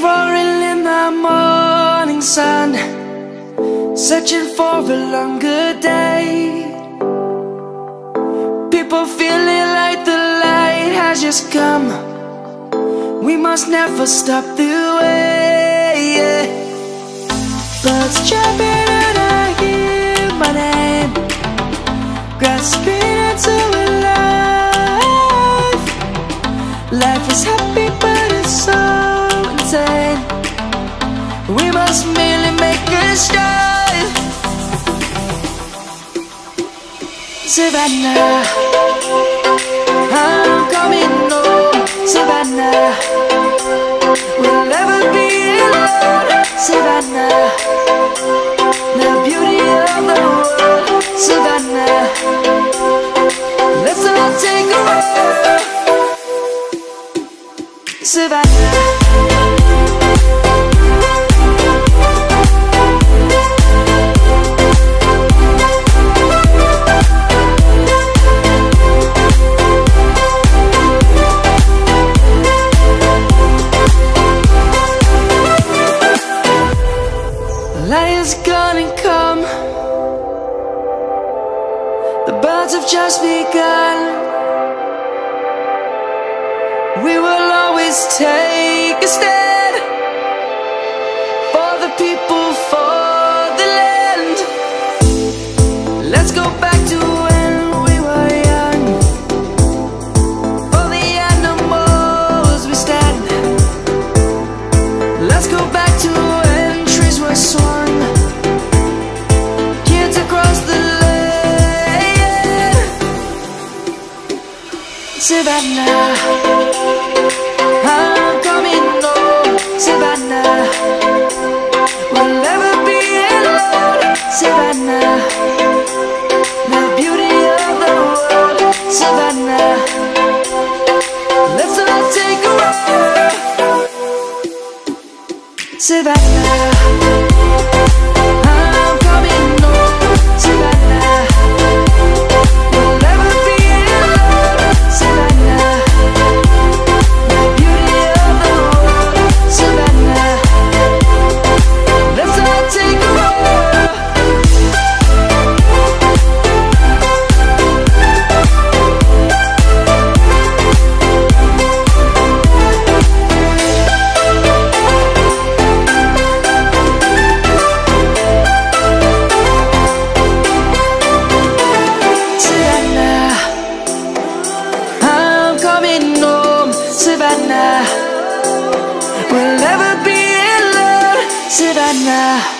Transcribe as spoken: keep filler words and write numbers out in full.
roaring in the morning sun, searching for a longer day. People feeling like the light has just come. We must never stop the way, yeah. Birds chirping and I hear my name, grasping into a life. Life is happy but it's so insane. We must merely make a start. Savannah, I'm coming home. Savannah, we'll never be alone. Savannah, the beauty of the world. Savannah, let's all take a walk. Savannah, light is gonna come. The birds have just begun. We will always take a stand for the people, for the land. Let's go back to when we were young. For the animals we stand. Let's go back to when trees were swung, kids across the land. Savannah, I'm coming home. Savannah, we'll never be alone. Savannah, the beauty of the world. Savannah, let's all take a walk. Savannah, I'm coming home. Savannah, we'll never be alone. Savannah, the beauty of the world. Savannah, let's all take a walk. Savannah, we'll never be alone. Savannah.